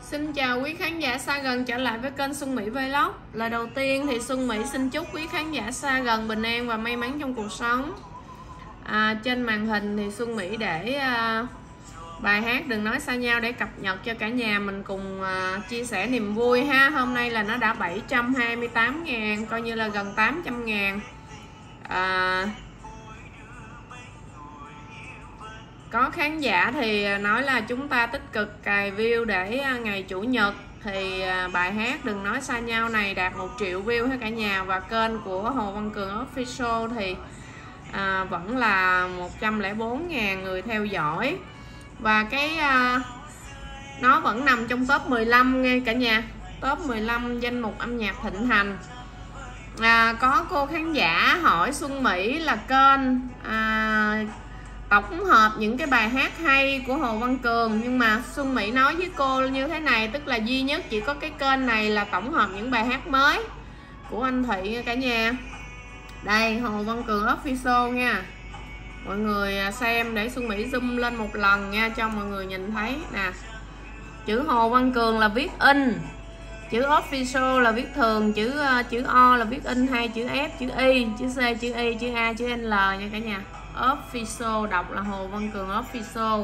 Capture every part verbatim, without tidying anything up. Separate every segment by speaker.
Speaker 1: Xin chào quý khán giả xa gần trở lại với kênh Xuân Mỹ Vlog. Lời đầu tiên thì Xuân Mỹ xin chúc quý khán giả xa gần bình an và may mắn trong cuộc sống. à, Trên màn hình thì Xuân Mỹ để à, bài hát Đừng Nói Xa Nhau để cập nhật cho cả nhà mình cùng à, chia sẻ niềm vui ha. Hôm nay là nó đã bảy trăm hai mươi tám ngàn, coi như là gần tám trăm ngàn. à, Có khán giả thì nói là chúng ta tích cực cài view để ngày Chủ nhật thì bài hát Đừng Nói Xa Nhau này đạt một triệu view hết cả nhà. Và kênh của Hồ Văn Cường Official thì à, vẫn là một trăm lẻ bốn ngàn người theo dõi. Và cái à, nó vẫn nằm trong top mười lăm nghe cả nhà, top mười lăm danh mục âm nhạc thịnh hành. à, Có cô khán giả hỏi Xuân Mỹ là kênh à, tổng hợp những cái bài hát hay của Hồ Văn Cường, nhưng mà Xuân Mỹ nói với cô như thế này, tức là duy nhất chỉ có cái kênh này là tổng hợp những bài hát mới của anh Thị cả nhà. Đây, Hồ Văn Cường Official nha, mọi người xem để Xuân Mỹ zoom lên một lần nha cho mọi người nhìn thấy nè. Chữ Hồ Văn Cường là viết in, chữ Official là viết thường, chữ chữ O là viết in, hai chữ F, chữ Y, chữ C, chữ Y, chữ A, chữ L nha cả nhà. Official đọc là Hồ Văn Cường Official.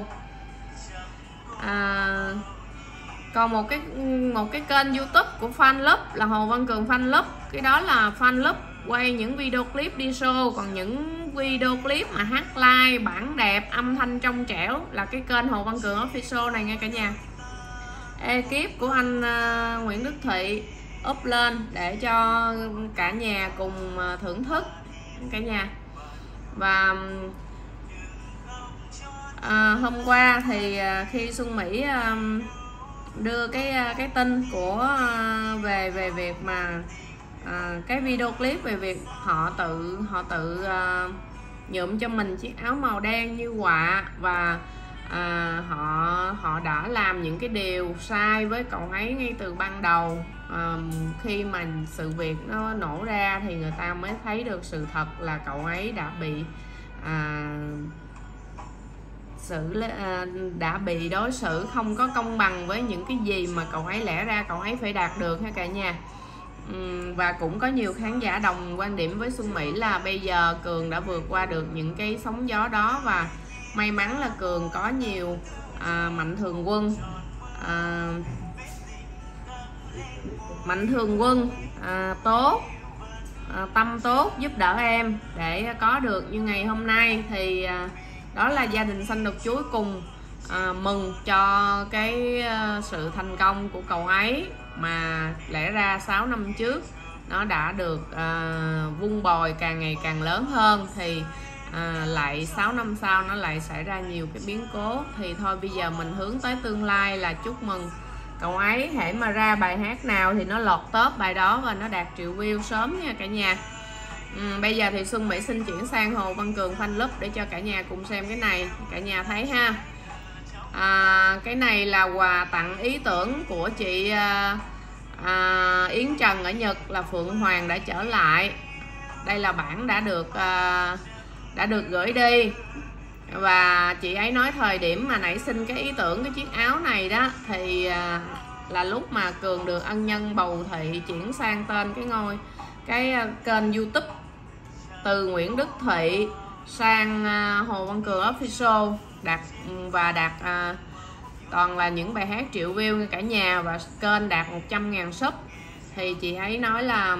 Speaker 1: à, Còn một cái một cái kênh YouTube của Fan Club là Hồ Văn Cường Fan Club. Cái đó là Fan Club quay những video clip đi show, còn những video clip mà hát live bản đẹp, âm thanh trong trẻo là cái kênh Hồ Văn Cường Official này nha cả nhà. Ekip của anh uh, Nguyễn Đức Thị up lên để cho cả nhà cùng uh, thưởng thức cả nhà. Và à, hôm qua thì à, khi Xuân Mỹ à, đưa cái à, cái tin của à, về về việc mà à, cái video clip về việc họ tự họ tự à, nhuộm cho mình chiếc áo màu đen như họa, và à, họ họ đã làm những cái điều sai với cậu ấy ngay từ ban đầu. À, khi mà sự việc nó nổ ra thì người ta mới thấy được sự thật là cậu ấy đã bị à, xử à, đã bị đối xử không có công bằng với những cái gì mà cậu ấy lẽ ra cậu ấy phải đạt được ha cả nhà. uhm, Và cũng có nhiều khán giả đồng quan điểm với Xuân Mỹ là bây giờ Cường đã vượt qua được những cái sóng gió đó, và may mắn là Cường có nhiều à, mạnh thường quân à, mạnh thường quân à, tốt, à, tâm tốt giúp đỡ em để có được như ngày hôm nay. Thì à, đó là gia đình xanh đột chuối cùng à, mừng cho cái à, sự thành công của cậu ấy mà lẽ ra sáu năm trước nó đã được à, vun bồi càng ngày càng lớn hơn, thì à, lại sáu năm sau nó lại xảy ra nhiều cái biến cố. Thì thôi bây giờ mình hướng tới tương lai là chúc mừng cậu ấy, hễ mà ra bài hát nào thì nó lọt top bài đó và nó đạt triệu view sớm nha cả nhà. ừ, Bây giờ thì Xuân Mỹ xin chuyển sang Hồ Văn Cường Fan Club để cho cả nhà cùng xem cái này, cả nhà thấy ha. à, Cái này là quà tặng ý tưởng của chị à, à, Yến Trần ở Nhật, là Phượng Hoàng đã trở lại. Đây là bản đã được à, đã được gửi đi. Và chị ấy nói thời điểm mà nảy sinh cái ý tưởng cái chiếc áo này đó thì à, là lúc mà Cường được ân nhân bầu thị chuyển sang tên cái ngôi cái à, kênh YouTube từ Nguyễn Đức Thị sang à, Hồ Văn Cường Official, đạt và đạt à, toàn là những bài hát triệu view cả nhà, và kênh đạt một trăm ngàn sub. Thì chị ấy nói là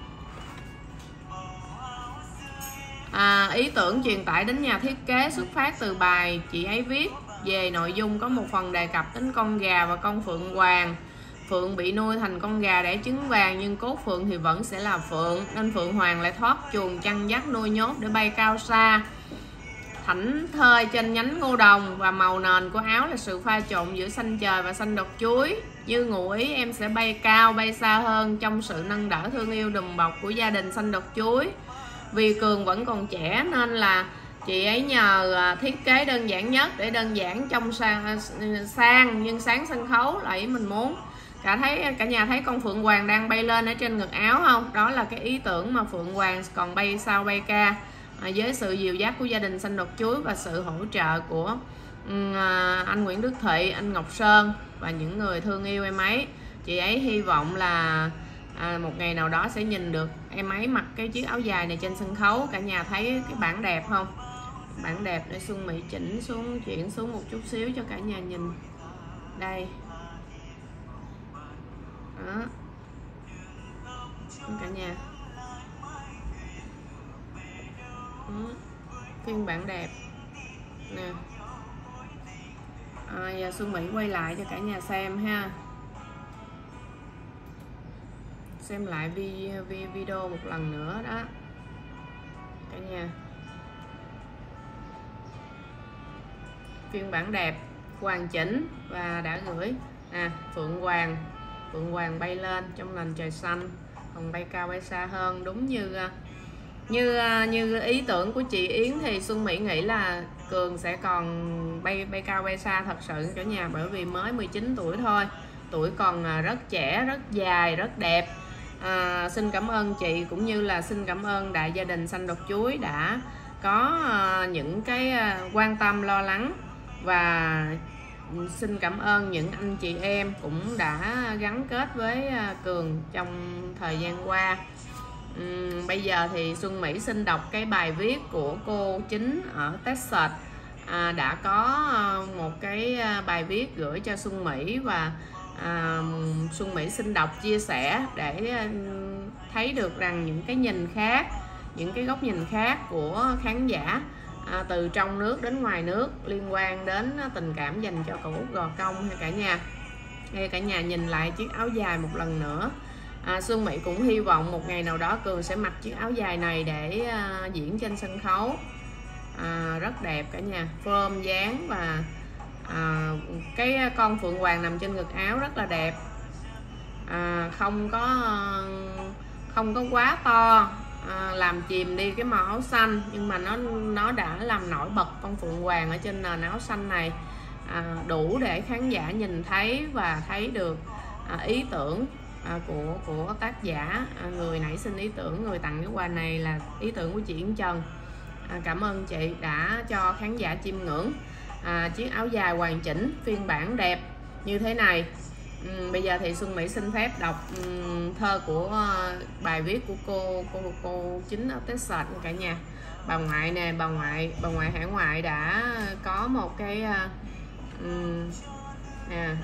Speaker 1: À, ý tưởng truyền tải đến nhà thiết kế xuất phát từ bài chị ấy viết về nội dung có một phần đề cập đến con gà và con phượng hoàng. Phượng bị nuôi thành con gà đẻ trứng vàng, nhưng cốt phượng thì vẫn sẽ là phượng, nên phượng hoàng lại thoát chuồng chăn dắt nuôi nhốt để bay cao xa, thảnh thơi trên nhánh ngô đồng. Và màu nền của áo là sự pha trộn giữa xanh trời và xanh đột chuối. Như ngụ ý em sẽ bay cao bay xa hơn trong sự nâng đỡ thương yêu đùm bọc của gia đình xanh đột chuối. Vì Cường vẫn còn trẻ nên là chị ấy nhờ thiết kế đơn giản nhất để đơn giản trong sang, sang nhưng sáng sân khấu lại mình muốn. Cả thấy cả nhà thấy con phượng hoàng đang bay lên ở trên ngực áo không? Đó là cái ý tưởng mà phượng hoàng còn bay sao bay ca, à, với sự dìu dắt của gia đình xanh đột chuối và sự hỗ trợ của anh Nguyễn Đức Thị, anh Ngọc Sơn và những người thương yêu em ấy. Chị ấy hy vọng là à, một ngày nào đó sẽ nhìn được em ấy mặc cái chiếc áo dài này trên sân khấu. Cả nhà thấy cái bản đẹp không? Bản đẹp để Xuân Mỹ chỉnh xuống, chuyển xuống một chút xíu cho cả nhà nhìn. Đây. Đó. Cả nhà. Đó. Phiên bản đẹp nè. À, giờ Xuân Mỹ quay lại cho cả nhà xem ha. Xem lại video, video một lần nữa đó cả nhà. Phiên bản đẹp, hoàn chỉnh và đã gửi. À, Phượng Hoàng, Phượng Hoàng bay lên trong nền trời xanh, còn bay cao bay xa hơn. Đúng như như như ý tưởng của chị Yến thì Xuân Mỹ nghĩ là Cường sẽ còn bay bay cao bay xa thật sự cả nhà, bởi vì mới mười chín tuổi thôi, tuổi còn rất trẻ, rất dài, rất đẹp. À, xin cảm ơn chị cũng như là xin cảm ơn đại gia đình Xanh Đọt Chuối đã có uh, những cái uh, quan tâm lo lắng, và xin cảm ơn những anh chị em cũng đã gắn kết với uh, Cường trong thời gian qua. uhm, Bây giờ thì Xuân Mỹ xin đọc cái bài viết của cô Chính ở Texas. à, Đã có uh, một cái uh, bài viết gửi cho Xuân Mỹ, và À, Xuân Mỹ xin đọc chia sẻ để thấy được rằng những cái nhìn khác, những cái góc nhìn khác của khán giả à, từ trong nước đến ngoài nước liên quan đến tình cảm dành cho cậu Út Gò Công hay cả nhà. Hay cả nhà nhìn lại chiếc áo dài một lần nữa. à, Xuân Mỹ cũng hy vọng một ngày nào đó Cường sẽ mặc chiếc áo dài này để à, diễn trên sân khấu. à, Rất đẹp cả nhà, form dáng và À, cái con Phượng Hoàng nằm trên ngực áo rất là đẹp. à, không có không có quá to à, làm chìm đi cái màu áo xanh, nhưng mà nó nó đã làm nổi bật con Phượng Hoàng ở trên nền áo xanh này, à, đủ để khán giả nhìn thấy và thấy được à, ý tưởng à, của của tác giả. à, người nảy sinh ý tưởng, người tặng cái quà này là ý tưởng của chị Yến Trần. à, Cảm ơn chị đã cho khán giả chiêm ngưỡng À, chiếc áo dài hoàn chỉnh phiên bản đẹp như thế này. uhm, Bây giờ thì Xuân Mỹ xin phép đọc um, thơ của uh, bài viết của cô cô cô Chính ở Texas cả nhà. Bà ngoại nè, bà ngoại bà ngoại hải ngoại đã có một cái uh, um, à.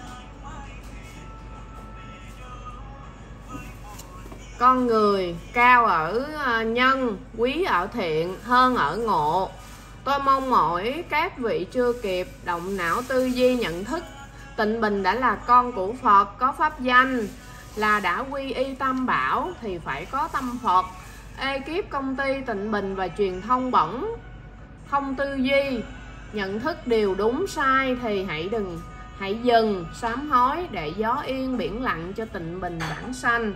Speaker 1: Con người cao ở uh, nhân, quý ở thiện, hơn ở ngộ. Tôi mong mỏi các vị chưa kịp động não tư duy nhận thức. Tịnh Bình đã là con của Phật, có pháp danh là đã quy y Tam Bảo thì phải có tâm Phật. Ekip công ty Tịnh Bình và truyền thông bẩn không tư duy nhận thức điều đúng sai thì hãy đừng hãy dừng sám hối để gió yên biển lặng cho Tịnh Bình vãng sanh.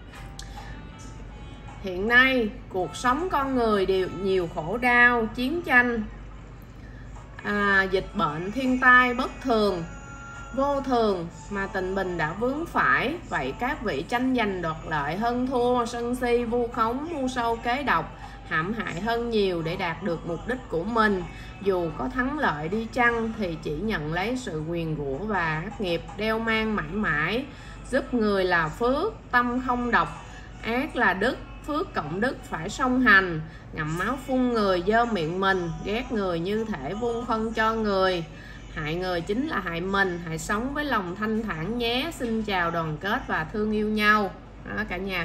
Speaker 1: Hiện nay cuộc sống con người đều nhiều khổ đau, chiến tranh, à, dịch bệnh, thiên tai bất thường, vô thường mà Tịnh Bình đã vướng phải. Vậy các vị tranh giành đoạt lợi, hơn thua, sân si, vu khống, mưu sâu kế độc, hãm hại hơn nhiều để đạt được mục đích của mình. Dù có thắng lợi đi chăng thì chỉ nhận lấy sự nguyền rủa và ác nghiệp đeo mang mãi mãi. Giúp người là phước, tâm không độc, ác là đức. Phước cộng đức phải song hành, ngậm máu phun người dơ miệng mình, ghét người như thể vung phân cho người. Hại người chính là hại mình, hãy sống với lòng thanh thản nhé. Xin chào đoàn kết và thương yêu nhau. Đó cả nhà.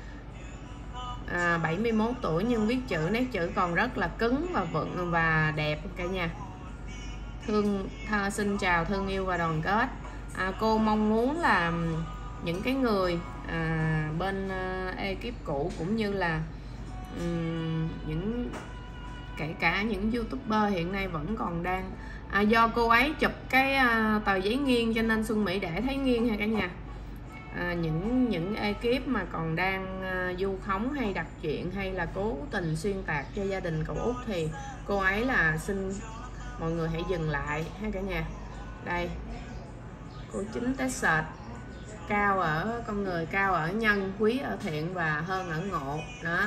Speaker 1: à, bảy mươi mốt tuổi nhưng viết chữ, nét chữ còn rất là cứng và vững và đẹp cả nhà. Thương tha, xin chào thương yêu và đoàn kết. à, Cô mong muốn là những cái người à, bên uh, ekip cũ cũng như là um, những kể cả những youtuber hiện nay vẫn còn đang à, do cô ấy chụp cái uh, tờ giấy nghiêng cho nên Xuân Mỹ để thấy nghiêng ha cả nhà. à, những những ekip mà còn đang uh, du khống hay đặt chuyện hay là cố tình xuyên tạc cho gia đình cậu Út thì cô ấy là xin mọi người hãy dừng lại ha cả nhà. Đây cô Chính Texas, cao ở con người, cao ở nhân, quý ở thiện và hơn ở ngộ đó.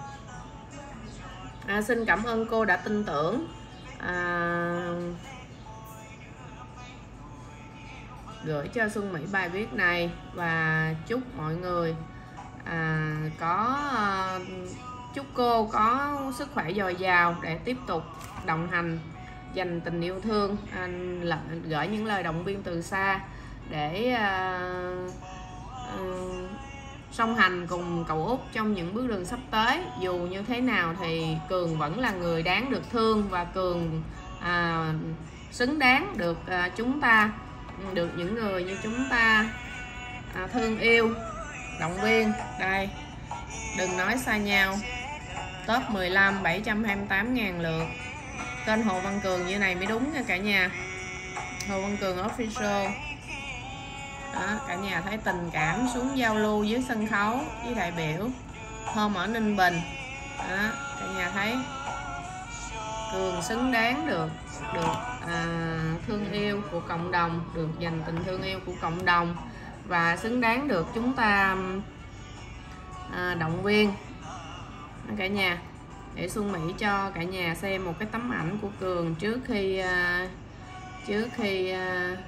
Speaker 1: à, Xin cảm ơn cô đã tin tưởng. à, gửi cho Xuân Mỹ bài viết này và chúc mọi người à, có à, chúc cô có sức khỏe dồi dào để tiếp tục đồng hành, dành tình yêu thương, anh gửi những lời động viên từ xa để à, à, song hành cùng cậu út trong những bước đường sắp tới. Dù như thế nào thì Cường vẫn là người đáng được thương, và Cường à, xứng đáng được à, chúng ta, được những người như chúng ta à, thương yêu, động viên. Đây, đừng nói xa nhau, top mười lăm bảy trăm hai mươi tám ngàn lượt. Kênh Hồ Văn Cường như này mới đúng nha cả nhà. Hồ Văn Cường Official. Đó, cả nhà thấy tình cảm xuống giao lưu dưới sân khấu với đại biểu hôm ở Ninh Bình. Đó, cả nhà thấy Cường xứng đáng được được à, thương yêu của cộng đồng, được dành tình thương yêu của cộng đồng, và xứng đáng được chúng ta à, động viên. Đó, cả nhà, để Xuân Mỹ cho cả nhà xem một cái tấm ảnh của Cường trước khi à, trước khi à,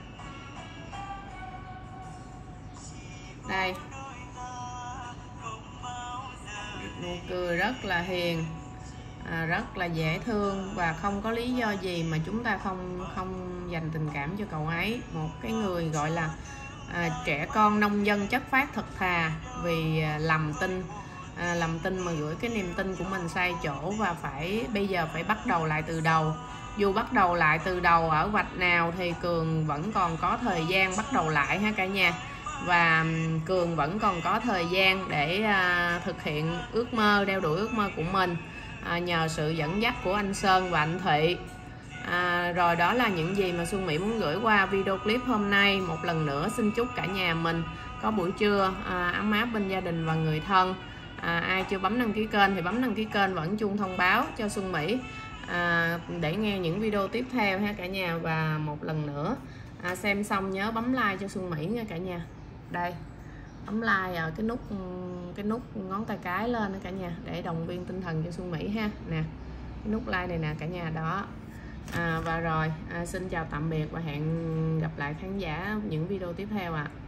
Speaker 1: đây, nụ cười rất là hiền, à, rất là dễ thương, và không có lý do gì mà chúng ta không không dành tình cảm cho cậu ấy. Một cái người gọi là à, trẻ con nông dân chất phát thật thà, vì à, lầm tin à, lầm tin mà gửi cái niềm tin của mình sai chỗ, và phải bây giờ phải bắt đầu lại từ đầu. Dù bắt đầu lại từ đầu ở vạch nào thì Cường vẫn còn có thời gian bắt đầu lại ha cả nhà. Và Cường vẫn còn có thời gian để à, thực hiện ước mơ, đeo đuổi ước mơ của mình, à, nhờ sự dẫn dắt của anh Sơn và anh Thị. à, Rồi đó là những gì mà Xuân Mỹ muốn gửi qua video clip hôm nay. Một lần nữa xin chúc cả nhà mình có buổi trưa à, ấm áp bên gia đình và người thân. à, Ai chưa bấm đăng ký kênh thì bấm đăng ký kênh và ấn chuông thông báo cho Xuân Mỹ à, để nghe những video tiếp theo ha cả nhà. Và một lần nữa à, xem xong nhớ bấm like cho Xuân Mỹ nha cả nhà. Đây, bấm like ở cái nút cái nút ngón tay cái lên đó cả nhà, để động viên tinh thần cho Xuân Mỹ ha. Nè, cái nút like này nè cả nhà đó. à, Và rồi à, xin chào tạm biệt và hẹn gặp lại khán giả những video tiếp theo ạ. à.